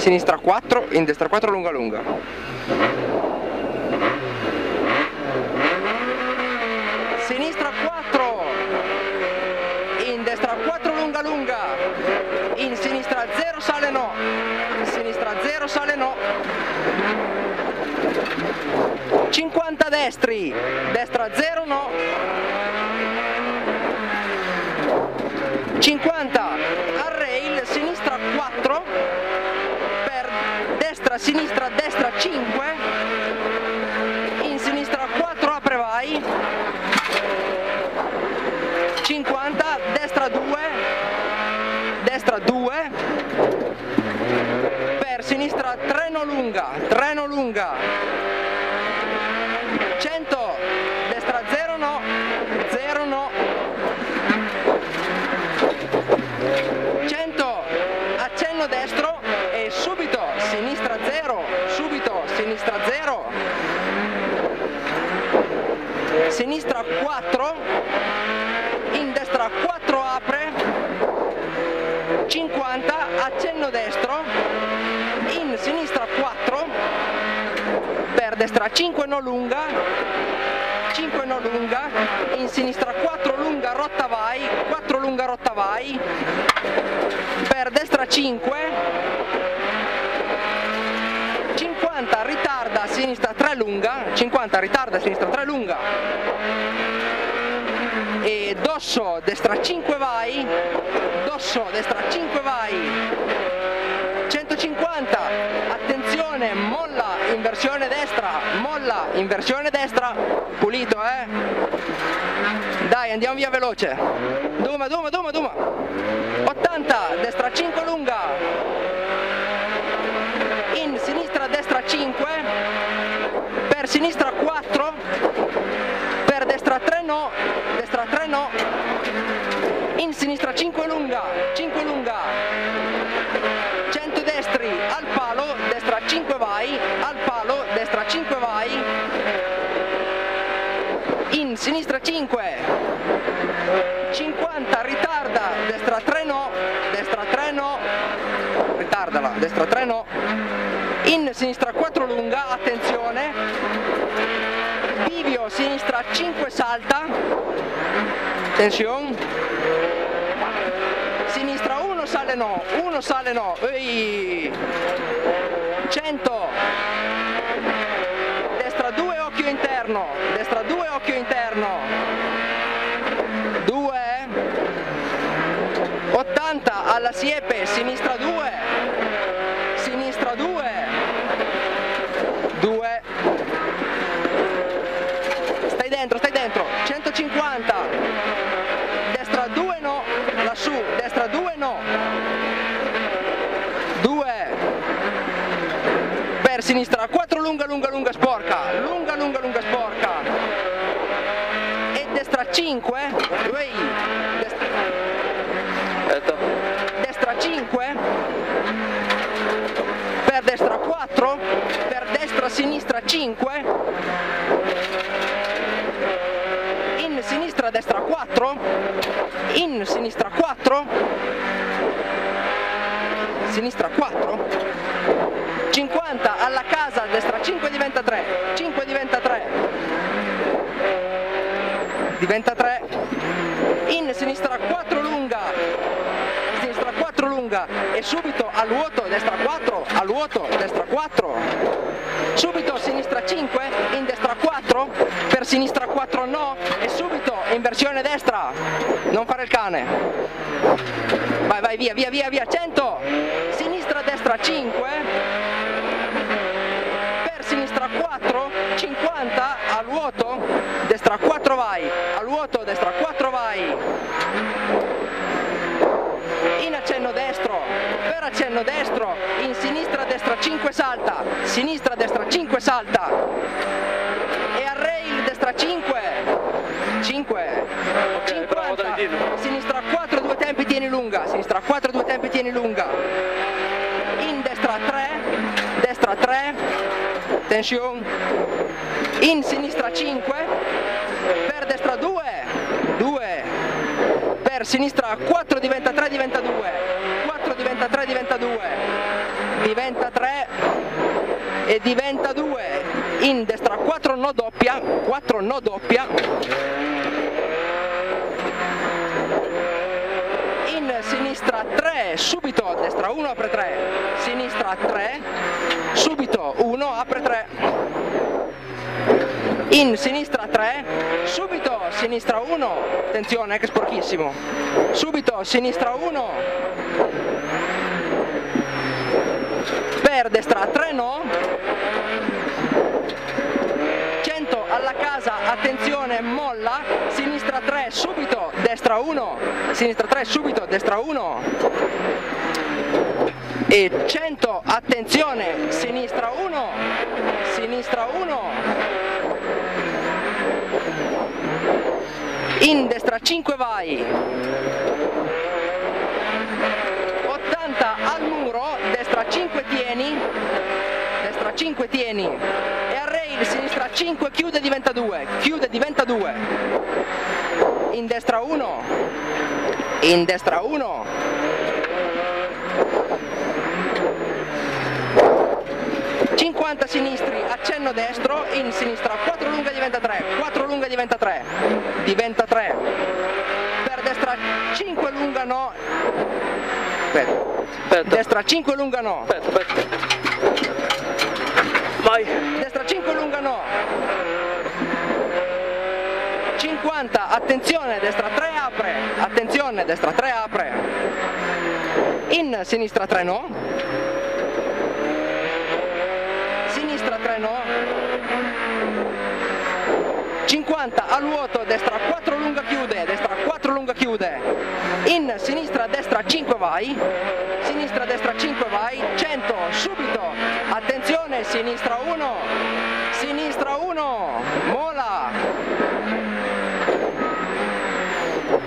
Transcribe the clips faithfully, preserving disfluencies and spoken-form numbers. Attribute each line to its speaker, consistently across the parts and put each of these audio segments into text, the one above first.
Speaker 1: sinistra quattro, in destra quattro, lunga lunga. Sinistra quattro, in destra quattro, lunga lunga, in sinistra zero, sale no, sinistra zero, sale no. cinquanta destri, destra zero, no. cinquanta al rail, sinistra quattro, per destra, sinistra, destra cinque, in sinistra quattro, apre vai, cinquanta, destra due, destra due, per sinistra tre, no lunga, tre, no lunga, cento, destra zero, no, zero, no, cento, accenno destro e subito sinistra zero, subito sinistra zero, sinistra quattro, in destra quattro, apre, cinquanta, accenno destro, in sinistra quattro, per destra cinque, no lunga, cinque, no lunga, in sinistra quattro, lunga, rotta vai, quattro, lunga, rotta vai, per destra cinque, cinquanta, ritarda, sinistra tre, lunga, cinquanta, ritarda, sinistra tre, lunga, e dosso, destra cinque, vai, dosso, destra cinque, vai, centocinquanta, attenzione, molla, inversione destra, molla, inversione destra, pulito, eh? Dai, andiamo via veloce, duma, duma, duma, duma, ottanta, destra cinque, lunga, in sinistra, destra cinque, per sinistra quattro, per destra tre, no, destra tre, no, in sinistra cinque, lunga, cinque, lunga, cento destri, al palo, destra cinque, vai, al palo, destra cinque, vai, in sinistra cinque, cinquanta, ritarda, destra tre, no, destra tre, no, ritardala, destra tre, no, in sinistra quattro, lunga, attenzione, bivio, sinistra cinque, salta, tensione, sinistra uno, sale no, uno, sale no, ehi, cento, destra due, occhio interno, destra due, occhio interno, due, ottanta, alla siepe, sinistra due, sinistra due, due, stai dentro, stai dentro, centocinquanta, destra due, no, lassù, destra due, no, due, per sinistra quattro, lunga, lunga, lunga, sporca, lunga, lunga, lunga, sporca, e destra cinque, uei, destra, destra cinque, per destra quattro, per destra, sinistra cinque, in sinistra, destra quattro, in sinistra quattro, sinistra quattro, cinquanta, alla casa, destra cinque, diventa tre, cinque, diventa tre, diventa tre, in sinistra quattro, lunga, sinistra quattro, lunga, e subito al vuoto, destra quattro, al vuoto, destra quattro, subito sinistra cinque, in destra quattro, per sinistra quattro, no, e subito inversione destra, non fare il cane, vai, vai, via, via, via, via, cento, sinistra, destra cinque, per sinistra quattro, cinquanta, al vuoto, destra quattro, vai, al vuoto, destra quattro, vai, in accenno destro, per accenno destro, in sinistra, destra cinque, salta, sinistra, destra cinque, salta, e al rail, destra cinque, cinque, cinquanta, sinistra quattro, due tempi, tieni lunga, sinistra quattro, due tempi, tieni lunga, in destra tre, destra tre, tensione, in sinistra cinque, per destra due, due, per sinistra quattro, diventa tre, diventa due, quattro, diventa tre, diventa due, diventa tre e diventa due, in destra quattro no doppia, quattro no doppia, in sinistra tre, subito destra uno apre tre, sinistra tre, subito uno apre tre, in sinistra tre, subito sinistra uno, attenzione che è sporchissimo, subito sinistra uno, per destra tre no, cento alla casa, attenzione molla, sinistra tre subito, destra uno, sinistra tre subito, destra uno, e cento, attenzione, sinistra uno, sinistra uno, in destra cinque vai, ottanta al muro, destra cinque tieni, destra cinque tieni, e al rail sinistra cinque chiude diventa due, chiude diventa due, in destra uno, in destra uno, cinquanta sinistri, accenno destro, in sinistra quattro lunga diventa tre, quattro lunga diventa tre, diventa tre, per destra cinque lunga no, aspetta, aspetta. Destra cinque lunga no, aspetta, aspetta. Vai, destra cinque lunga no, cinquanta, attenzione, destra tre apre, attenzione, destra tre apre, in sinistra tre no, sinistra tre no, cinquanta al vuoto, destra quattro lunga chiude, destra quattro lunga chiude, in sinistra destra cinque vai, sinistra destra cinque vai, cento subito, attenzione, sinistra uno, sinistra uno, mola,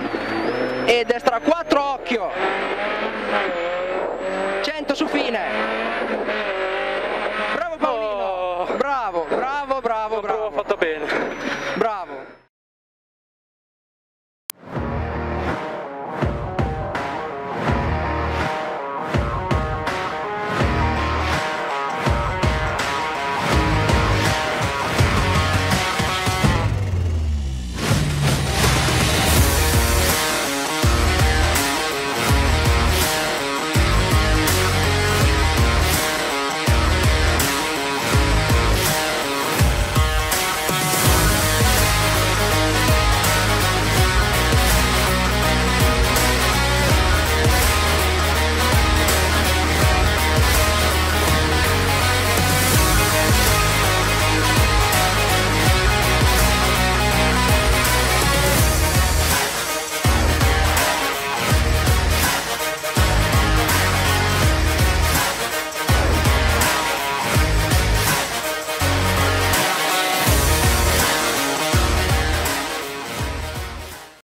Speaker 1: e destra quattro occhio, cento su fine.